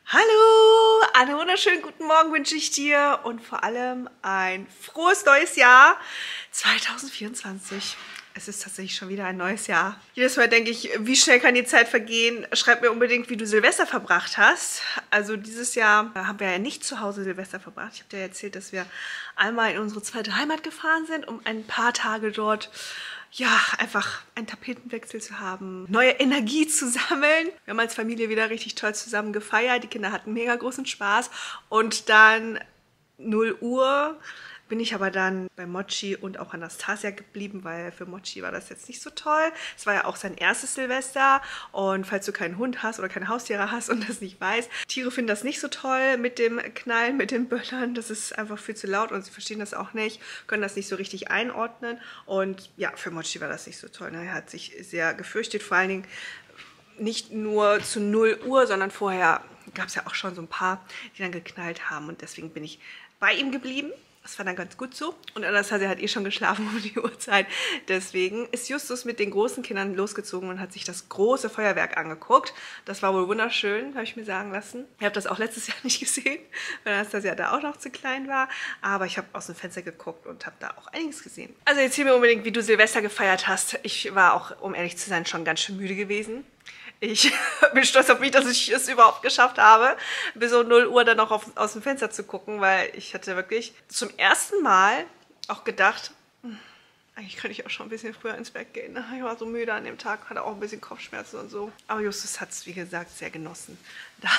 Hallo, einen wunderschönen guten Morgen wünsche ich dir und vor allem ein frohes neues Jahr 2024. Es ist tatsächlich schon wieder ein neues Jahr. Jedes Mal denke ich, wie schnell kann die Zeit vergehen? Schreib mir unbedingt, wie du Silvester verbracht hast. Also dieses Jahr haben wir ja nicht zu Hause Silvester verbracht. Ich habe dir erzählt, dass wir einmal in unsere zweite Heimat gefahren sind, um ein paar Tage dort einfach einen Tapetenwechsel zu haben, neue Energie zu sammeln. Wir haben als Familie wieder richtig toll zusammen gefeiert. Die Kinder hatten mega großen Spaß. Und dann 0 Uhr bin ich aber dann bei Mochi und auch Anastasia geblieben, weil für Mochi war das jetzt nicht so toll. Es war ja auch sein erstes Silvester und falls du keinen Hund hast oder keine Haustiere hast und das nicht weißt, Tiere finden das nicht so toll mit dem Knallen, mit den Böllern. Das ist einfach viel zu laut und sie verstehen das auch nicht, können das nicht so richtig einordnen und ja, für Mochi war das nicht so toll. Er hat sich sehr gefürchtet, vor allen Dingen nicht nur zu 0 Uhr, sondern vorher gab es ja auch schon so ein paar, die dann geknallt haben und deswegen bin ich bei ihm geblieben. Das war dann ganz gut so. Und Anastasia hat schon geschlafen um die Uhrzeit. Deswegen ist Justus mit den großen Kindern losgezogen und hat sich das große Feuerwerk angeguckt. Das war wohl wunderschön, habe ich mir sagen lassen. Ich habe das auch letztes Jahr nicht gesehen, weil Anastasia da auch noch zu klein war. Aber ich habe aus dem Fenster geguckt und habe da auch einiges gesehen. Also erzähl mir unbedingt, wie du Silvester gefeiert hast. Ich war auch, um ehrlich zu sein, schon ganz schön müde gewesen. Ich bin stolz auf mich, dass ich es überhaupt geschafft habe, bis um 0 Uhr dann noch aus dem Fenster zu gucken, weil ich hatte wirklich zum ersten Mal auch gedacht, eigentlich könnte ich auch schon ein bisschen früher ins Bett gehen. Ich war so müde an dem Tag, hatte auch ein bisschen Kopfschmerzen und so. Aber Justus hat es, wie gesagt, sehr genossen. Da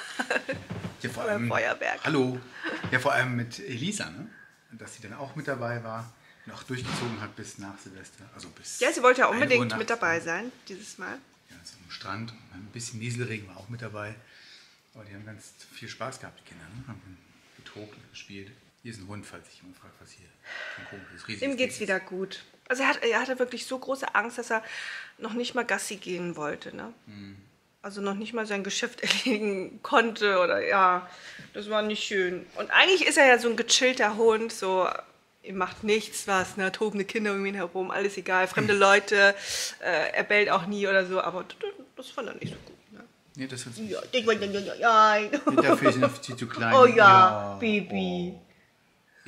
ja, vor allem, Feuerwerk. Hallo. Ja, vor allem mit Elisa, ne? Dass sie dann auch mit dabei war und auch durchgezogen hat bis nach Silvester. Also bis ja, sie wollte ja unbedingt mit dabei sein, dieses Mal. So am Strand, ein bisschen Nieselregen war auch mit dabei. Aber die haben ganz viel Spaß gehabt, die Kinder. Ne? Haben getobt und gespielt. Hier ist ein Hund, falls sich jemand fragt, was hier ein komisches, riesiges Ihm geht's wieder gut. Also er hatte wirklich so große Angst, dass er noch nicht mal Gassi gehen wollte. Ne? Also noch nicht mal sein Geschäft erledigen konnte. Oder ja, das war nicht schön. Und eigentlich ist er ja so ein gechillter Hund, so... Ihr macht nichts, was, ne? Tobende Kinder um ihn herum, alles egal, fremde Leute, er bellt auch nie oder so, aber das fand er nicht so gut. Ne? Nee, das ist ja, dafür ist sie zu klein. Oh ja, Baby. Oh.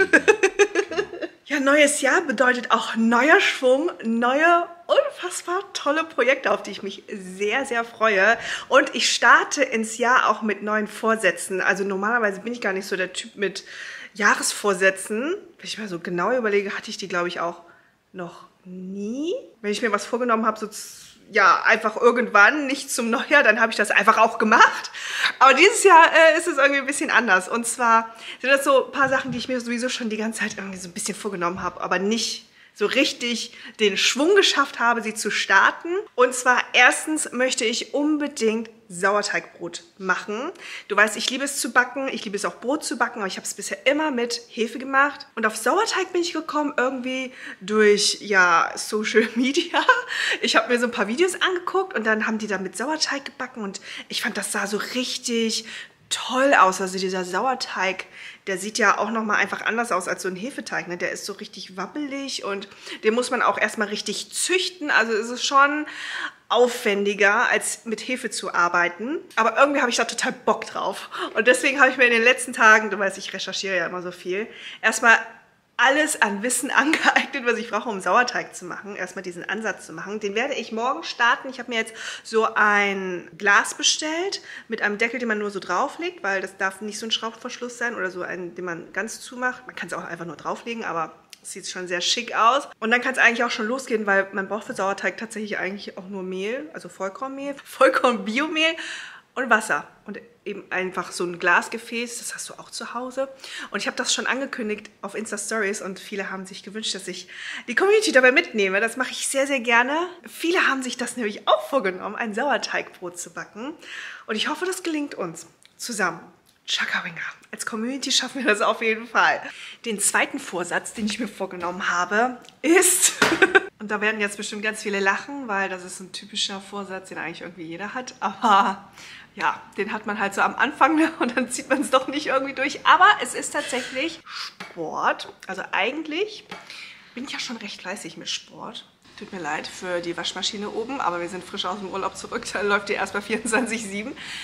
Ja, neues Jahr bedeutet auch neuer Schwung, neue, unfassbar tolle Projekte, auf die ich mich sehr, sehr freue. Und ich starte ins Jahr auch mit neuen Vorsätzen. Also normalerweise bin ich gar nicht so der Typ mit Jahresvorsätzen. Wenn ich mal so genau überlege, hatte ich die, glaube ich, auch noch nie. Wenn ich mir was vorgenommen habe, so ja, einfach irgendwann, nicht zum Neujahr, dann habe ich das einfach auch gemacht. Aber dieses Jahr ist es irgendwie ein bisschen anders. Und zwar sind das so ein paar Sachen, die ich mir sowieso schon die ganze Zeit irgendwie so ein bisschen vorgenommen habe, aber nicht so richtig den Schwung geschafft habe, sie zu starten. Und zwar erstens möchte ich unbedingt Sauerteigbrot machen. Du weißt, ich liebe es zu backen, ich liebe es auch Brot zu backen, aber ich habe es bisher immer mit Hefe gemacht. Und auf Sauerteig bin ich gekommen irgendwie durch, ja, Social Media. Ich habe mir so ein paar Videos angeguckt und dann haben die da mit Sauerteig gebacken und ich fand, das sah so richtig toll aus. Also dieser Sauerteig, der sieht ja auch nochmal einfach anders aus als so ein Hefeteig. Ne? Der ist so richtig wabbelig und den muss man auch erstmal richtig züchten. Also ist es schon aufwendiger, als mit Hefe zu arbeiten. Aber irgendwie habe ich da total Bock drauf. Und deswegen habe ich mir in den letzten Tagen, du weißt, ich recherchiere ja immer so viel, erstmal alles an Wissen angeeignet, was ich brauche, um Sauerteig zu machen. Erstmal diesen Ansatz zu machen. Den werde ich morgen starten. Ich habe mir jetzt so ein Glas bestellt mit einem Deckel, den man nur so drauflegt, weil das darf nicht so ein Schraubverschluss sein oder so einen, den man ganz zumacht. Man kann es auch einfach nur drauflegen, aber es sieht schon sehr schick aus. Und dann kann es eigentlich auch schon losgehen, weil man braucht für Sauerteig tatsächlich eigentlich auch nur Mehl, also Vollkornmehl, Vollkornbiomehl und Wasser. Und eben einfach so ein Glasgefäß, das hast du auch zu Hause. Und ich habe das schon angekündigt auf Insta-Stories und viele haben sich gewünscht, dass ich die Community dabei mitnehme. Das mache ich sehr, sehr gerne. Viele haben sich das nämlich auch vorgenommen, ein Sauerteigbrot zu backen. Und ich hoffe, das gelingt uns zusammen. Chakawinga. Als Community schaffen wir das auf jeden Fall. Den zweiten Vorsatz, den ich mir vorgenommen habe, ist... Und da werden jetzt bestimmt ganz viele lachen, weil das ist ein typischer Vorsatz, den eigentlich irgendwie jeder hat. Aber ja, den hat man halt so am Anfang und dann zieht man es doch nicht irgendwie durch. Aber es ist tatsächlich Sport. Also eigentlich bin ich ja schon recht fleißig mit Sport. Tut mir leid für die Waschmaschine oben, aber wir sind frisch aus dem Urlaub zurück. Da läuft die erstmal 24/7.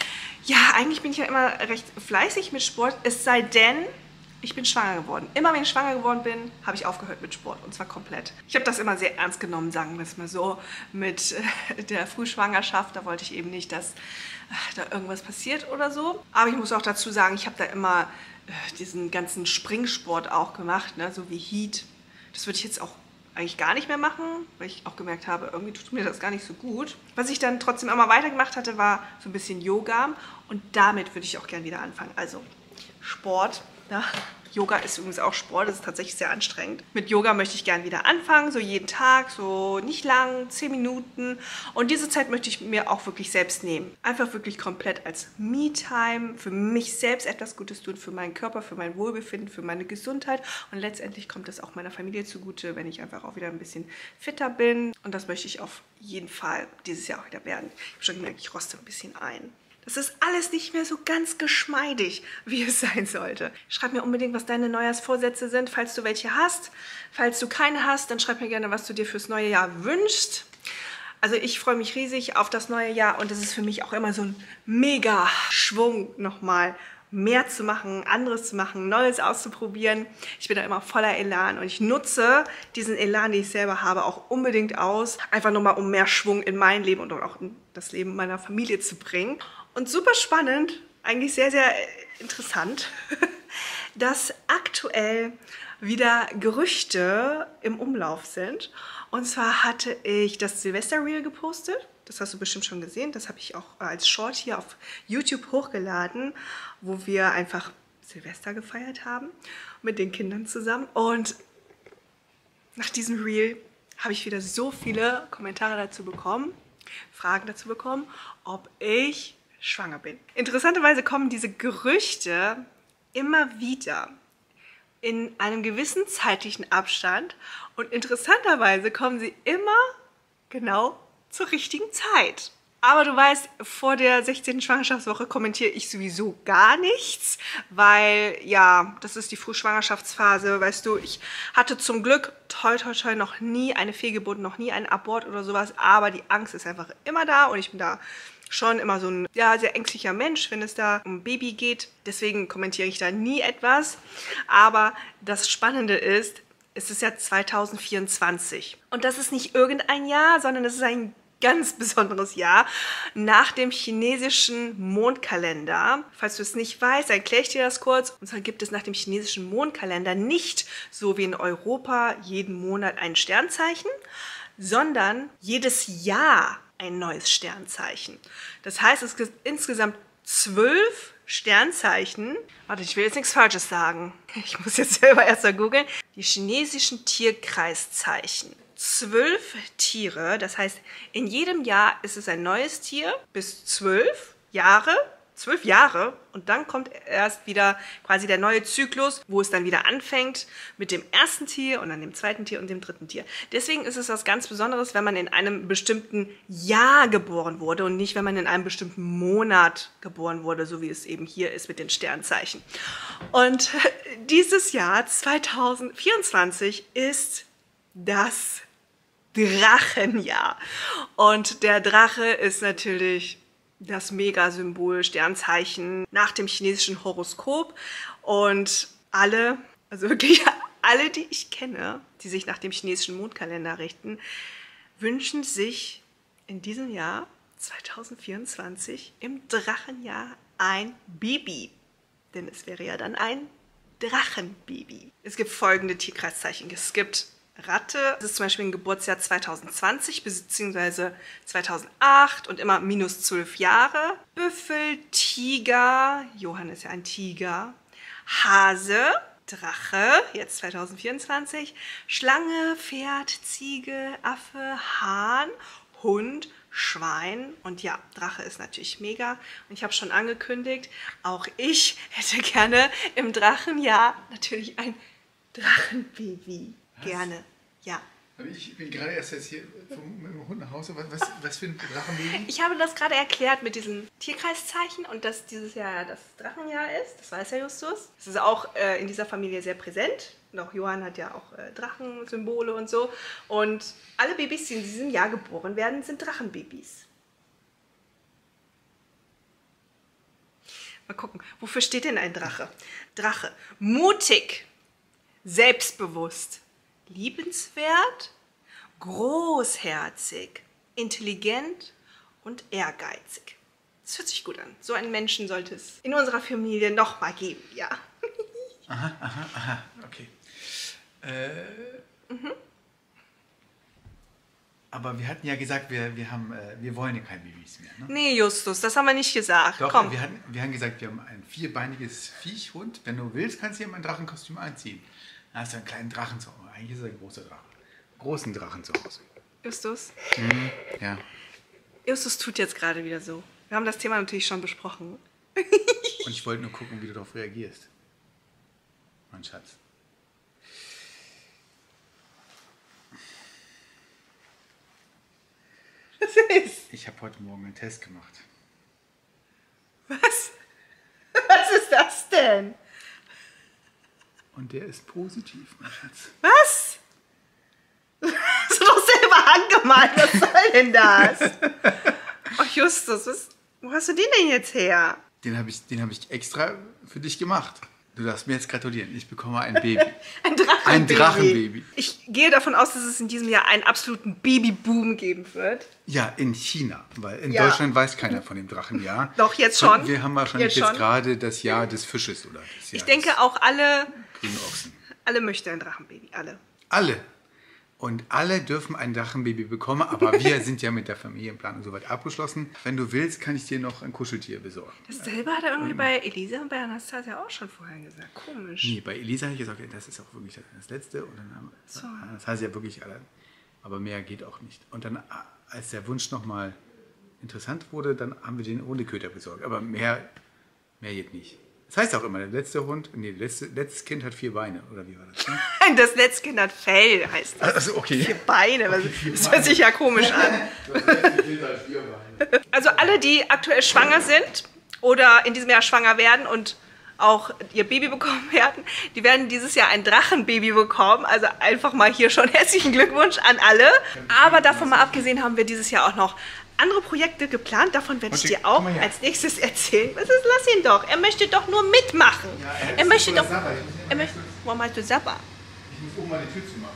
Ja, eigentlich bin ich ja immer recht fleißig mit Sport, es sei denn, ich bin schwanger geworden. Immer wenn ich schwanger geworden bin, habe ich aufgehört mit Sport und zwar komplett. Ich habe das immer sehr ernst genommen, sagen wir es mal so, mit der Frühschwangerschaft. Da wollte ich eben nicht, dass da irgendwas passiert oder so. Aber ich muss auch dazu sagen, ich habe da immer diesen ganzen Springsport auch gemacht, ne? So wie Heat. Das würde ich jetzt auch eigentlich gar nicht mehr machen, weil ich auch gemerkt habe, irgendwie tut mir das gar nicht so gut. Was ich dann trotzdem immer weitergemacht hatte, war so ein bisschen Yoga und damit würde ich auch gerne wieder anfangen. Also Sport. Ja, Yoga ist übrigens auch Sport, das ist tatsächlich sehr anstrengend. Mit Yoga möchte ich gerne wieder anfangen, so jeden Tag, so nicht lang, 10 Minuten. Und diese Zeit möchte ich mir auch wirklich selbst nehmen. Einfach wirklich komplett als Me-Time, für mich selbst etwas Gutes tun, für meinen Körper, für mein Wohlbefinden, für meine Gesundheit. Und letztendlich kommt es auch meiner Familie zugute, wenn ich einfach auch wieder ein bisschen fitter bin. Und das möchte ich auf jeden Fall dieses Jahr auch wieder werden. Ich habe schon gemerkt, ich roste ein bisschen ein. Das ist alles nicht mehr so ganz geschmeidig, wie es sein sollte. Schreib mir unbedingt, was deine Neujahrsvorsätze sind, falls du welche hast. Falls du keine hast, dann schreib mir gerne, was du dir fürs neue Jahr wünschst. Also ich freue mich riesig auf das neue Jahr und es ist für mich auch immer so ein mega Schwung nochmal mehr zu machen, anderes zu machen, Neues auszuprobieren. Ich bin da immer voller Elan und ich nutze diesen Elan, den ich selber habe, auch unbedingt aus. Einfach nochmal, um mehr Schwung in mein Leben und auch in das Leben meiner Familie zu bringen. Und super spannend, eigentlich sehr, sehr interessant, dass aktuell wieder Gerüchte im Umlauf sind. Und zwar hatte ich das Silvester-Reel gepostet. Das hast du bestimmt schon gesehen. Das habe ich auch als Short hier auf YouTube hochgeladen, wo wir einfach Silvester gefeiert haben mit den Kindern zusammen. Und nach diesem Reel habe ich wieder so viele Kommentare dazu bekommen, Fragen dazu bekommen, ob ich schwanger bin. Interessanterweise kommen diese Gerüchte immer wieder in einem gewissen zeitlichen Abstand und interessanterweise kommen sie immer genau zur richtigen Zeit. Aber du weißt, vor der 16. Schwangerschaftswoche kommentiere ich sowieso gar nichts, weil ja, das ist die Frühschwangerschaftsphase, weißt du, ich hatte zum Glück toi toi toi noch nie eine Fehlgeburt, noch nie einen Abort oder sowas, aber die Angst ist einfach immer da und ich bin da schon immer so ein ja, sehr ängstlicher Mensch, wenn es da um Baby geht. Deswegen kommentiere ich da nie etwas. Aber das Spannende ist, es ist ja 2024. Und das ist nicht irgendein Jahr, sondern es ist ein ganz besonderes Jahr nach dem chinesischen Mondkalender. Falls du es nicht weißt, erkläre ich dir das kurz. Und zwar gibt es nach dem chinesischen Mondkalender nicht so wie in Europa jeden Monat ein Sternzeichen, sondern jedes Jahr ein neues Sternzeichen. Das heißt, es gibt insgesamt 12 Sternzeichen. Warte, ich will jetzt nichts Falsches sagen. Ich muss jetzt selber erst mal googeln. Die chinesischen Tierkreiszeichen. 12 Tiere, das heißt, in jedem Jahr ist es ein neues Tier bis 12 Jahre. 12 Jahre und dann kommt erst wieder quasi der neue Zyklus, wo es dann wieder anfängt mit dem ersten Tier und dann dem zweiten Tier und dem dritten Tier. Deswegen ist es was ganz Besonderes, wenn man in einem bestimmten Jahr geboren wurde und nicht, wenn man in einem bestimmten Monat geboren wurde, so wie es eben hier ist mit den Sternzeichen. Und dieses Jahr 2024 ist das Drachenjahr. Und der Drache ist natürlich das Mega-Symbol, Sternzeichen nach dem chinesischen Horoskop. Und alle, also wirklich alle, die ich kenne, die sich nach dem chinesischen Mondkalender richten, wünschen sich in diesem Jahr 2024 im Drachenjahr ein Baby. Denn es wäre ja dann ein Drachenbaby. Es gibt folgende Tierkreiszeichen. Es gibt Ratte, das ist zum Beispiel ein Geburtsjahr 2020 bzw. 2008 und immer minus 12 Jahre. Büffel, Tiger, Johann ist ja ein Tiger. Hase, Drache, jetzt 2024. Schlange, Pferd, Ziege, Affe, Hahn, Hund, Schwein und ja, Drache ist natürlich mega. Und ich habe schon angekündigt, auch ich hätte gerne im Drachenjahr natürlich ein Drachenbaby. Gerne, ja. Aber ich bin gerade erst jetzt hier mit dem Hund nach Hause. Was für ein Drachenbaby? Ich habe das gerade erklärt mit diesen Tierkreiszeichen und dass dieses Jahr das Drachenjahr ist. Das weiß ja Justus. Das ist auch in dieser Familie sehr präsent. Und auch Johann hat ja auch Drachensymbole und so. Und alle Babys, die in diesem Jahr geboren werden, sind Drachenbabys. Mal gucken, wofür steht denn ein Drache? Drache. Mutig, selbstbewusst, liebenswert, großherzig, intelligent und ehrgeizig. Das hört sich gut an. So einen Menschen sollte es in unserer Familie nochmal geben, ja. Aha, okay. Aber wir hatten ja gesagt, wir wollen ja keine Babys mehr, ne? Nee, Justus, das haben wir nicht gesagt. Doch, Komm. wir haben gesagt, wir haben ein vierbeiniges Viechhund. Wenn du willst, kannst du dir mein Drachenkostüm anziehen. Dann hast du einen kleinen Drachen zu Hause. Eigentlich ist er ein großer Drache. Großen Drachen zu Hause. Justus? Ja. Justus tut jetzt gerade wieder so. Wir haben das Thema natürlich schon besprochen. Und ich wollte nur gucken, wie du darauf reagierst. Mein Schatz. Was ist? Ich habe heute Morgen einen Test gemacht. Was? Was ist das denn? Und der ist positiv, mein Schatz. Was? Hast du doch selber angemalt. Was soll denn das? Ach, Justus, wo hast du den denn jetzt her? Den hab ich extra für dich gemacht. Du darfst mir jetzt gratulieren. Ich bekomme ein Baby. Ein Drachenbaby. Ein Drachenbaby. Ich gehe davon aus, dass es in diesem Jahr einen absoluten Babyboom geben wird. Ja, in China. Weil in Ja. Deutschland weiß keiner von dem Drachenjahr. Doch, jetzt schon. Und wir haben wahrscheinlich jetzt schon. gerade das Jahr des Fisches. Oder das Jahr Ich denke auch des grünen Ochsen. alle möchten ein Drachenbaby. Alle. Alle. Und alle dürfen ein Drachenbaby bekommen, aber wir sind ja mit der Familienplanung soweit abgeschlossen. Wenn du willst, kann ich dir noch ein Kuscheltier besorgen. Dasselbe hat er irgendwie bei Elisa und bei Anastasia auch schon vorher gesagt. Komisch. Nee, bei Elisa habe ich gesagt, das ist auch wirklich das Letzte. Und dann haben das heißt ja wirklich alle. Aber mehr geht auch nicht. Und dann, als der Wunsch nochmal interessant wurde, dann haben wir den Hundeköter besorgt. Aber mehr geht nicht. Das heißt auch immer, der letzte Hund, nee, letztes Kind hat 4 Beine. Oder wie war das? Ne? Das letzte Kind hat Fell, heißt das. Also, okay. 4 Beine. Das hört sich ja komisch an. Also alle, die aktuell schwanger sind oder in diesem Jahr schwanger werden und auch ihr Baby bekommen werden, die werden dieses Jahr ein Drachenbaby bekommen. Also einfach mal hier schon herzlichen Glückwunsch an alle. Aber davon mal abgesehen haben wir dieses Jahr auch noch andere Projekte geplant. Davon werde ich Okay, dir auch komm mal her. als nächstes erzählen. Was ist, lass ihn doch. Er möchte doch nur mitmachen. Er möchte doch... Warum meinst du Sabba? Ich muss oben mal die Tür zumachen.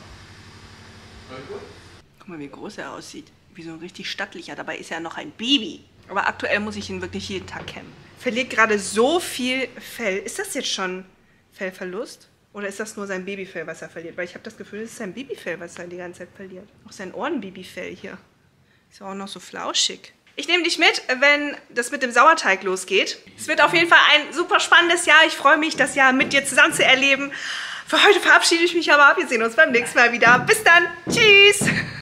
Guck mal, wie groß er aussieht. Wie so ein richtig stattlicher. Dabei ist er noch ein Baby. Aber aktuell muss ich ihn wirklich jeden Tag kämmen. Verliert gerade so viel Fell. Ist das jetzt schon Fellverlust? Oder ist das nur sein Babyfell, was er verliert? Weil ich habe das Gefühl, es ist sein Babyfell, was er die ganze Zeit verliert. Auch sein Ohrenbabyfell hier. Ist ja auch noch so flauschig. Ich nehme dich mit, wenn das mit dem Sauerteig losgeht. Es wird auf jeden Fall ein super spannendes Jahr. Ich freue mich, das Jahr mit dir zusammen zu erleben. Für heute verabschiede ich mich aber. Wir sehen uns beim nächsten Mal wieder. Bis dann. Tschüss.